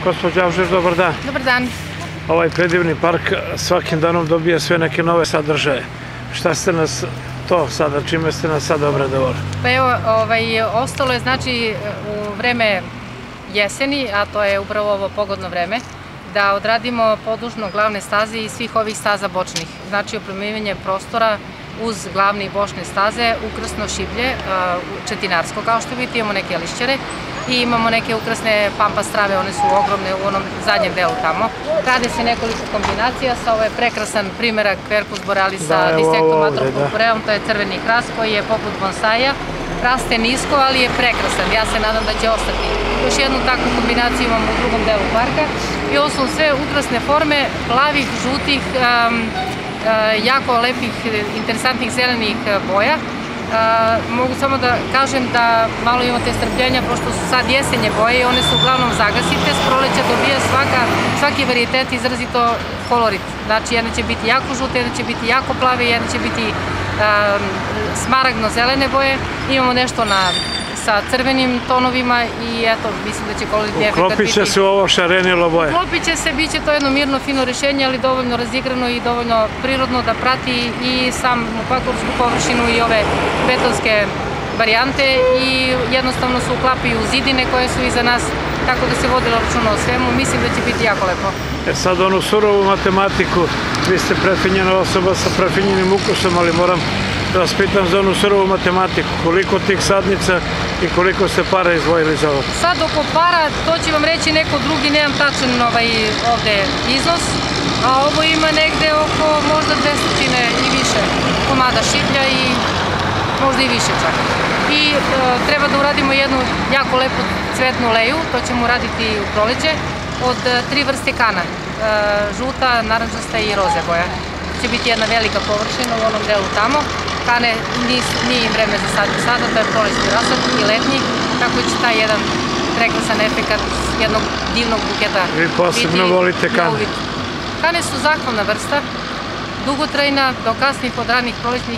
Gospođo Alžir, dobar dan. Dobar dan. Ovaj predivni park svakim danom dobija sve neke nove sadržaje. Šta ste nas to sada, čime ste nas sada obradovali? Pa evo, ostalo je znači u vreme jeseni, a to je upravo ovo pogodno vreme, da odradimo podužno glavne staze i svih ovih staza bočnih. Znači opremljivanje prostora uz glavne i bočne staze, ukrasno šiblje, četinarsko kao što vidite, imamo neke lišćere i imamo neke ukrasne pampa strave, one su ogromne u onom zadnjem delu tamo. Rade se nekoliko kombinacija sa ovaj prekrasan primerak Quercus borealisa disectum atropurpureum, to je crveni hrast koji je poput bonsaja, raste nisko, ali je prekrasan, ja se nadam da će ostati. Još jednu takvu kombinaciju imamo u drugom delu parka i ovo su sve ukrasne forme plavih, žutih, jako lepih, interesantnih zelenih boja. Mogu samo da kažem da malo imate strpljenja, pošto su sad jesenje boje i one su uglavnom zagasite, s proleća dobija svaki varijetet izrazito kolorit. Znači jedna će biti jako žute, jedna će biti jako plave, jedna će biti smaragdno-zelene boje. Imamo nešto sa crvenim tonovima i eto, mislim da će koloritni efekt biti... Uklopit će se u ovo šarenilo boje? Uklopit će se, bit će to jedno mirno, fino rešenje, ali dovoljno razigrano i dovoljno prirodno da prati i samu parkovsku površinu i ove betonske varijante i jednostavno se uklapaju u zidine koje su iza nas, tako da se vodilo računa o svemu. Mislim da će biti jako lepo. Sad onu surovu matematiku, vi ste prefinjena osoba sa prefinjenim ukusom, ali moram da vas pitam za onu surovu matematiku. Koliko tih sadnica i koliko ste para izdvojili za ovo? Sad oko para, to će vam reći neko drugi, nemam tačan ovde iznos, a ovo ima negde oko možda 200 i više komada šiblja i možda i više čak. I treba da uradimo jednu jako lepu cvetnu leju, to ćemo uraditi u proleće, od 3 vrste kana, žuta, narančasta i roze boja. Će biti jedna velika površina u onom delu tamo. Kane nije im vreme za sadnju sada, to je prolećni rasad i letnji, tako će taj jedan prekrasan efekt jednog divnog buketa biti. Vi posebno volite kane? Kane su zahvalna vrsta, dugotrajna, do kasnih od ranih prolećnih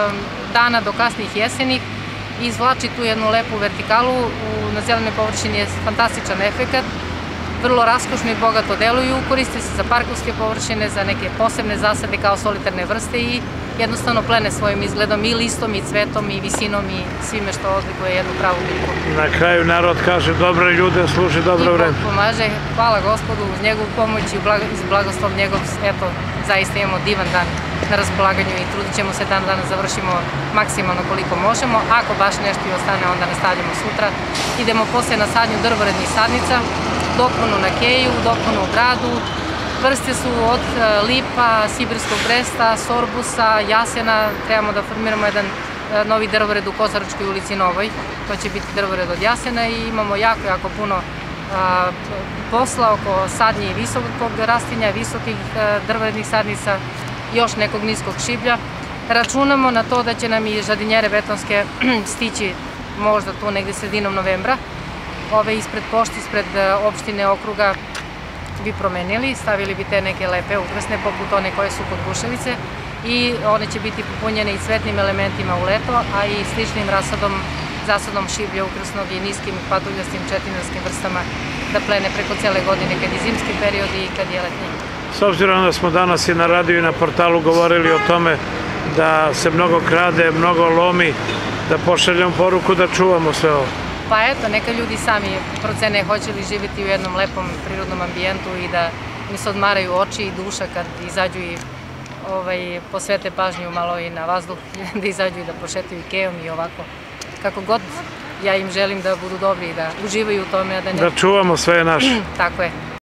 dana do kasnih jesenih, izvlači tu jednu lepu vertikalu, na zelenoj površini je fantastičan efekt, vrlo raskošno i bogato deluju, koriste se za parkovske površine, za neke posebne zasade kao solitarne vrste i jednostavno plene svojim izgledom i listom i cvetom i visinom i svime što odlikuje jednu pravu biljku. Na kraju narod kaže dobre ljude služi dobro vreme. I Bog pomaže, hvala Gospodu uz njegovu pomoć i uz blagoslov njegov, eto, zaista imamo divan dan na raspolaganju i trudit ćemo se dan danas završimo maksimalno koliko možemo. Ako baš nešto i ostane, onda nastavljamo sutra. Idemo posle na sadnju drvorednih sadnica, dopunu na keju, dopunu u gradu. Vrste su od lipa, sibirskog bresta, sorbusa, jasena. Trebamo da formiramo jedan novi drvored u Kozaračkoj ulici Novoj. To će biti drvored od jasena i imamo jako puno posla oko sadnje i visokog rastinja, visokih drvorednih sadnica, još nekog niskog šiblja. Računamo na to da će nam i žardinjere betonske stići možda tu negde sredinom novembra. Ove ispred pošte, ispred opštine okruga bi promenili, stavili bi te neke lepe ukrasne poput one koje su kod Buševice i one će biti popunjene i cvetnim elementima u leto, a i sličnim zasadom šiblja ukrasnog i niskim patuljastim četinarskim vrstama da plene preko cele godine kad je zimski period i kad je letnji. S obzirom da smo danas i na radiju i na portalu govorili o tome da se mnogo krade, mnogo lomi, da pošaljemo poruku da čuvamo sve ovo. Pa eto, neka ljudi sami procene hoće li živjeti u jednom lepom prirodnom ambijentu i da im se odmaraju oči i duša kad izađu i posvete pažnju malo i na vazduh, da izađu i da prošetaju Ikejom i ovako. Kako god, ja im želim da budu dobri i da uživaju u tome. Da čuvamo sve naše. Tako je.